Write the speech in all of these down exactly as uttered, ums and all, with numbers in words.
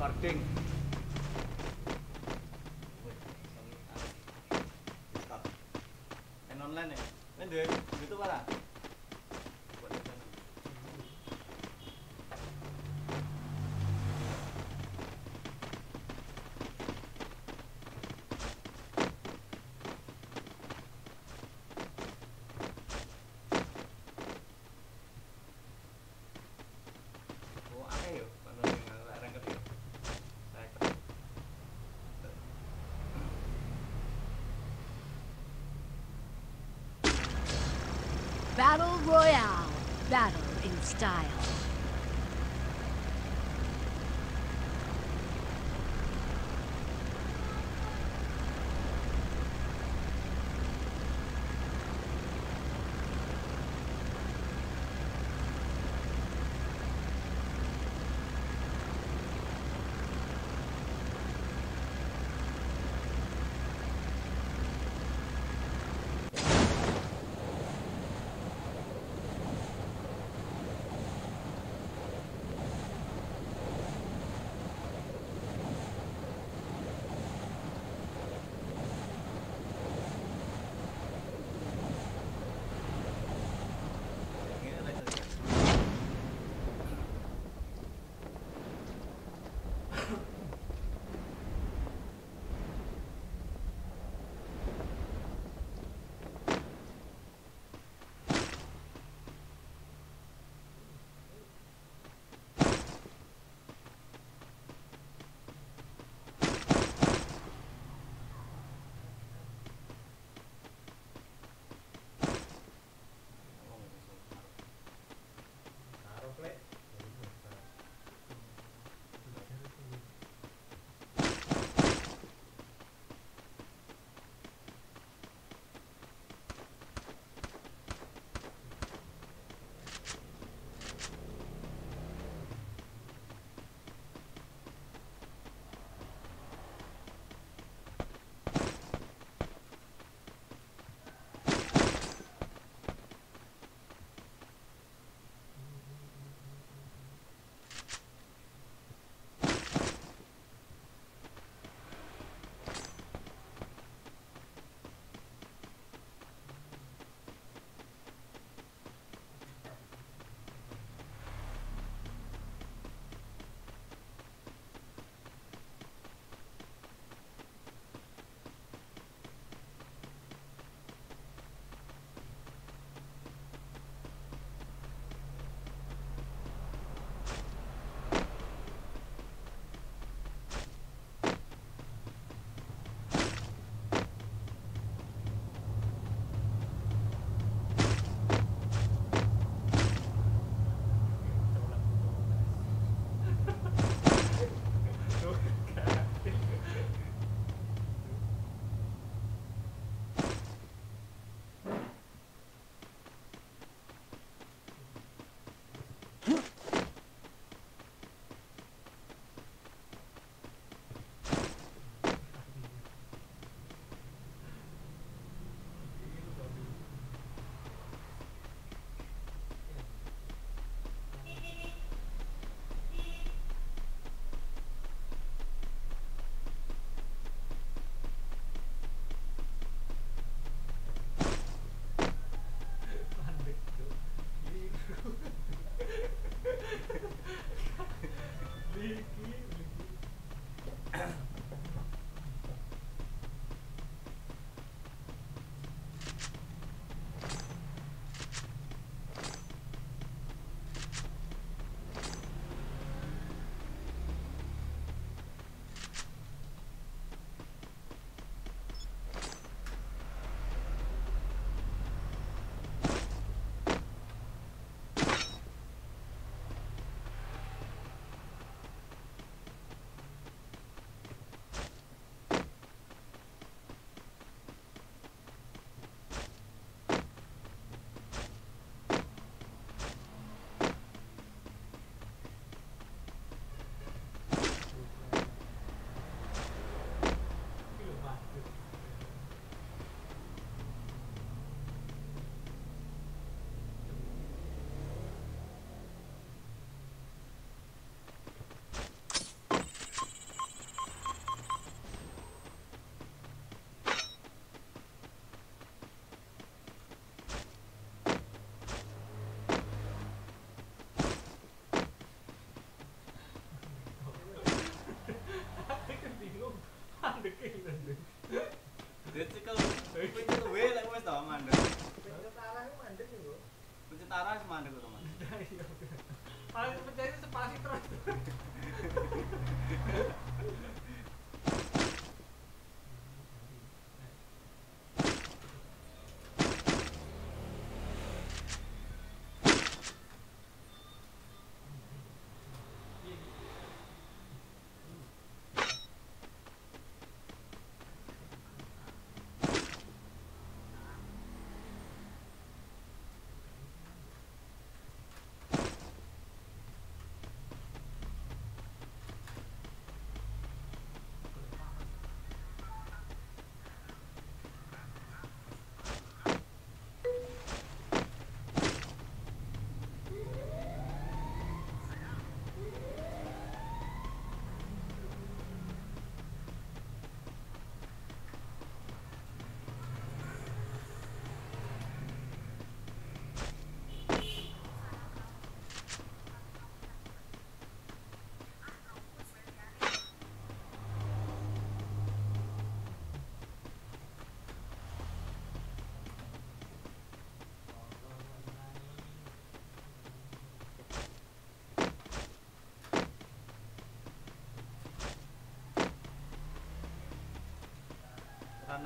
Recording. Start. Main online ya? Main dua YouTube apa? Battle Royale. Battle in style.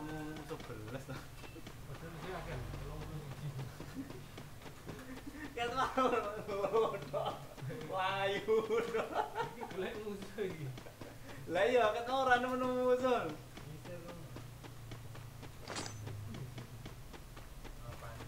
kamu sebelas lah. Padahal mesti akeh tolong siji. Kan mau wayu. Iki golek musuh iki. Lah iya kan ora nemu musuh. Misir dong. Apa nih?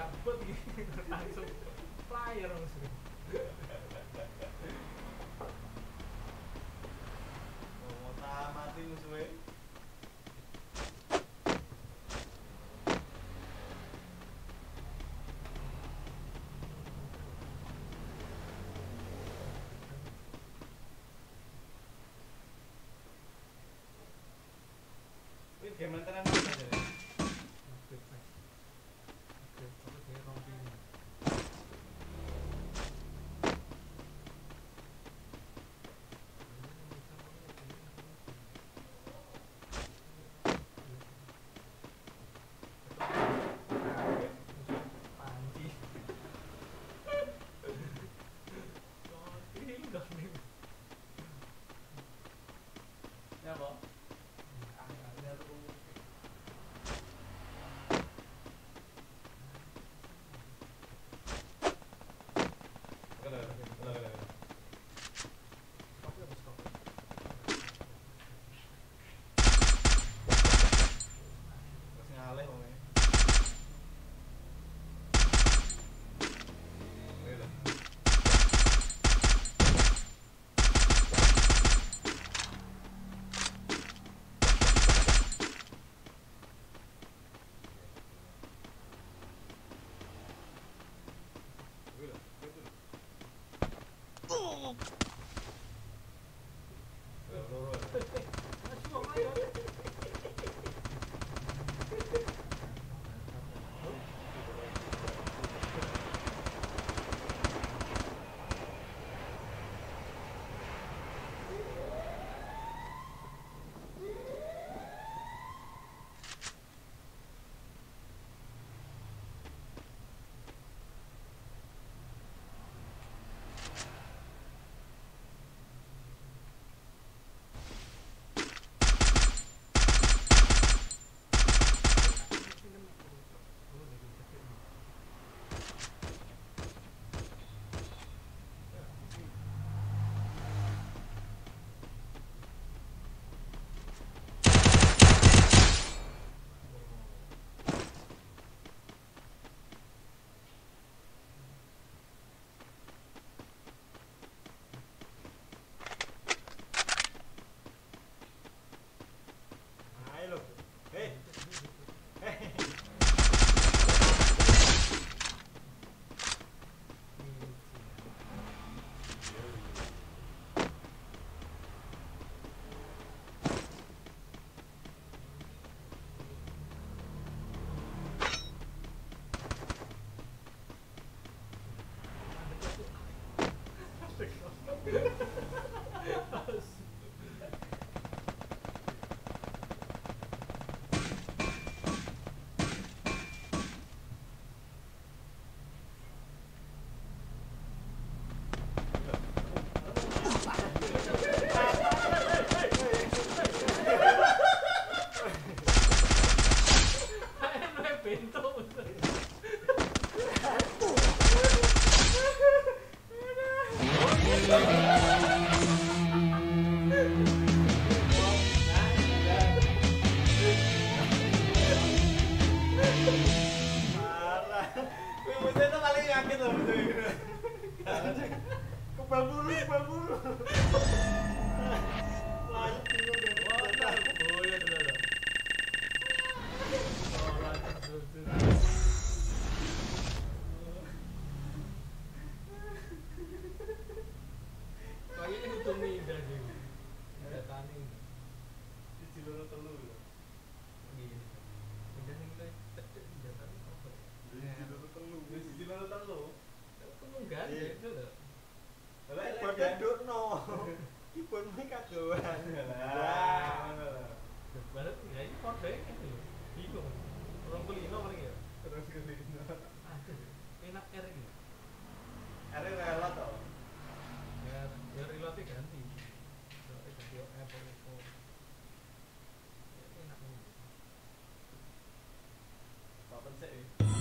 dapet gitu langsung flyer langsung. Mau mati musuhnya. Wih, game tenan apa aja nih? Oke, Mas. Oke, apa dia rompi ini? Panci. Sorry, gak nih. Ya, apa? Oke, oke, oke, oke. Stop ya, stop. Terus ngalih wong e. Oke, dah. Oke, dah. Oke, dah. Ya, bro, bro. Masih mau ayo. Ayo lo. Hei. Hei. Parah. Wih, musuh itu paling yakin loh musuh itu. Kebal bulu, kebal bulu. Lain bingung deh. Oh ya sudah sudah. Kayaknya udah mindah sih. Ada tani. Di Cilono telu lho. Gini. Mindah nih kita cek senjata apa? Di Cilono telu. Di Cilono telu. Kamu enggak ada itu loh. Lah buat ndukno. Ki pun mung kadoan. Lah. Barat ya ini kode itu loh. Bingung. Orang pelino paling ya. Terus gini. Aduh, enak R ini. Are rela to. Ya, ya reload ganti. Reload ganti O F O. Enak ini. Papen sik.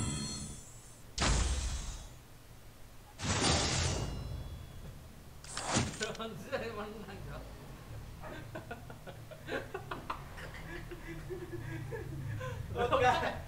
Jangan saya menang kok. Oke.